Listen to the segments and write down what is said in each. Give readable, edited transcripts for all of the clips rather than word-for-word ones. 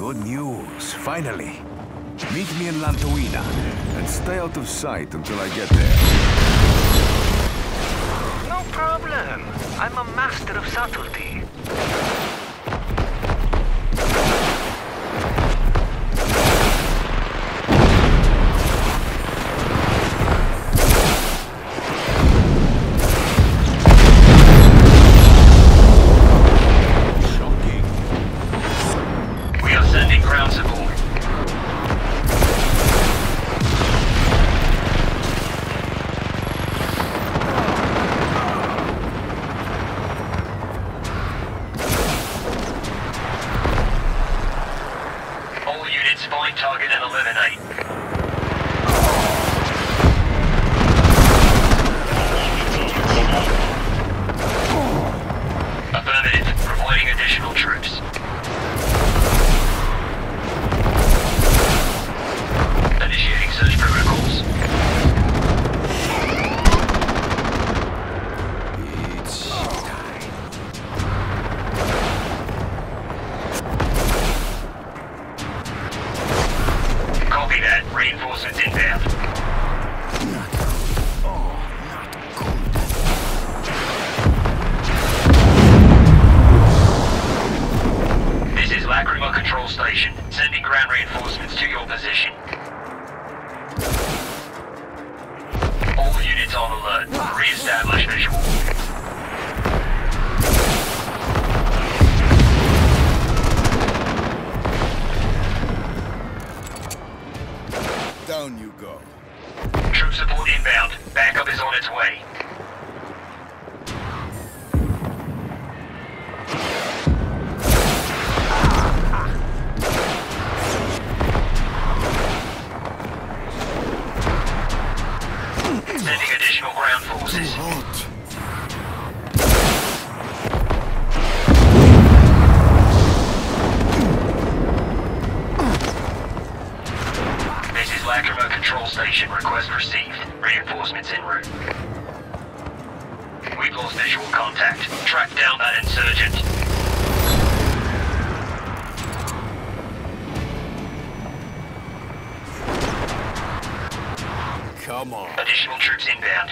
Good news, finally. Meet me in Lantoina, and stay out of sight until I get there. No problem. I'm a master of subtlety. Find target and eliminate. Affirmative. Providing additional troops. Initiating search protocols. It's time. Copy that. Reinforcements inbound. Not good. Oh, not good. This is Lacrima Control Station. Sending ground reinforcements to your position. All units on alert. Re-establish visual. Down you go. Troop support inbound. Backup is on its way. Sending additional ground forces. Hot. This is Lacrima Control Station. Request received. Reinforcements en route. We've lost visual contact. Track down that insurgent. Come on. Additional troops inbound.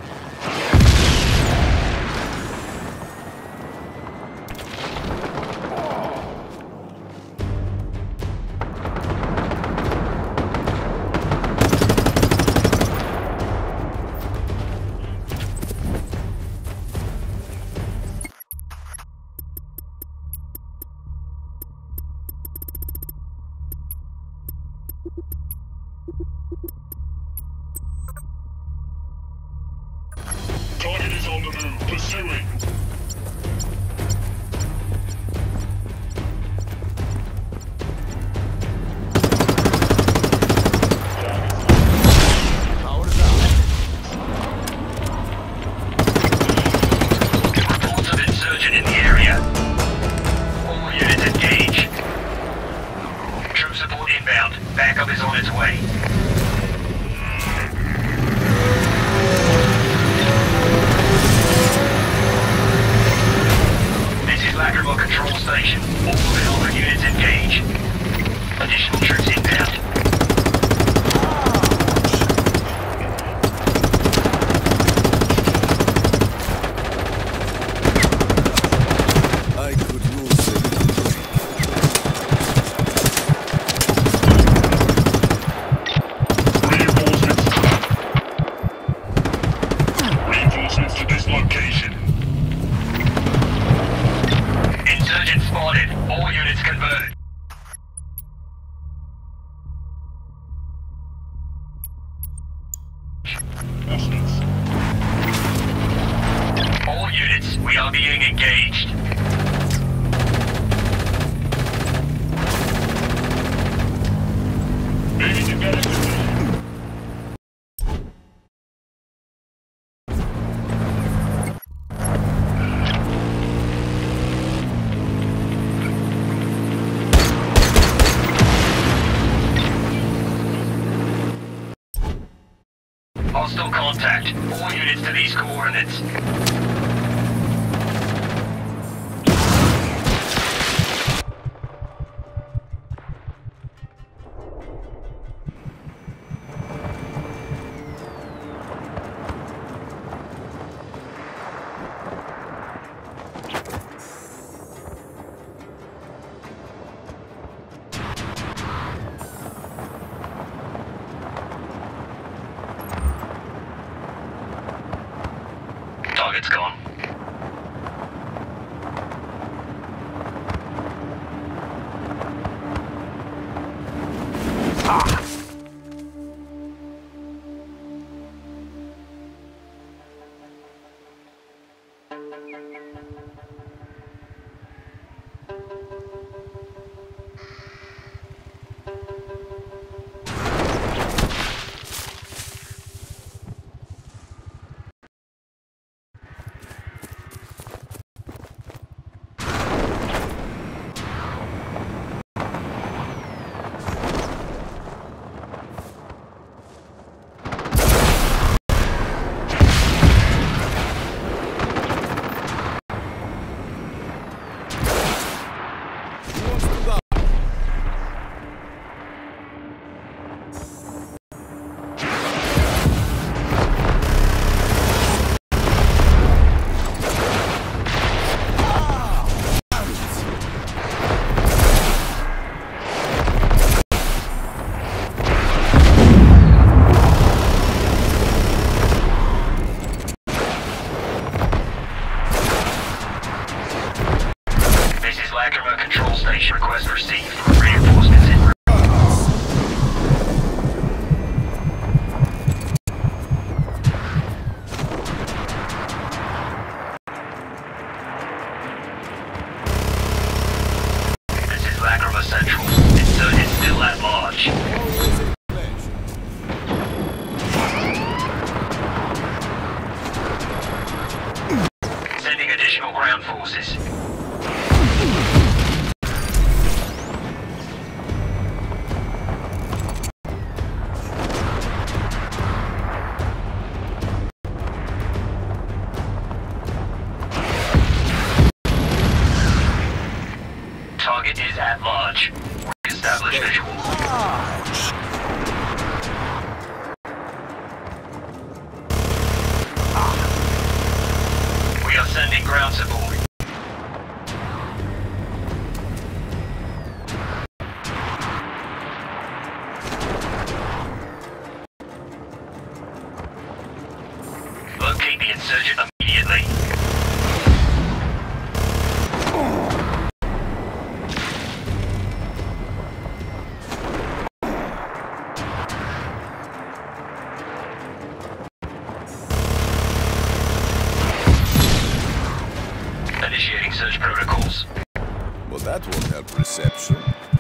Target is on the move. Pursuing. Reports of insurgent in the area. All units engage. Troop support inbound. Backup is on its way. Lacrima Control Station. All available units engage. Additional troops inbound. I could use it. Reinforcements to this location. Insurgent spotted. All units converted. All units, we are being engaged. Maybe you better do it. Hostile contact. All units to these coordinates. target's gone. Lacrima Control Station. Request received. Reinforcements in. This is Lacrima Central. Insurgent still at large. Sending additional ground forces. Target is at large. Establish visual. We are sending ground support. Locate the insurgent immediately. Initiating search protocols. Well, that won't help reception.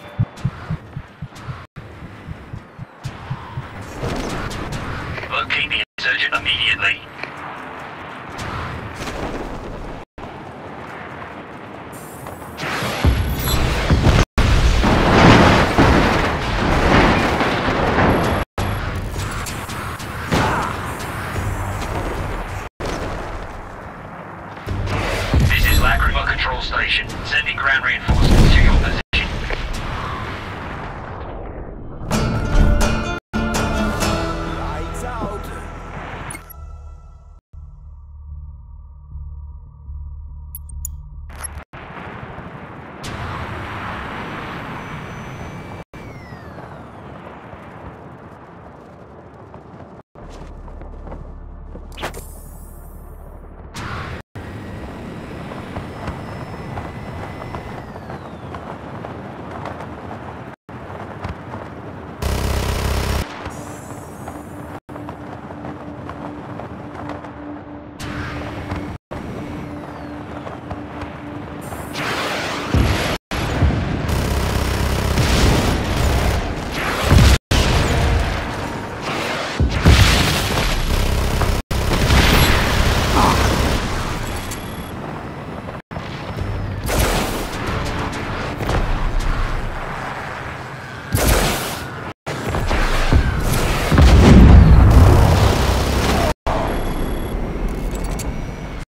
Locate the insurgent immediately. This is Lacrima Control Station. Sending ground reinforcements to your position.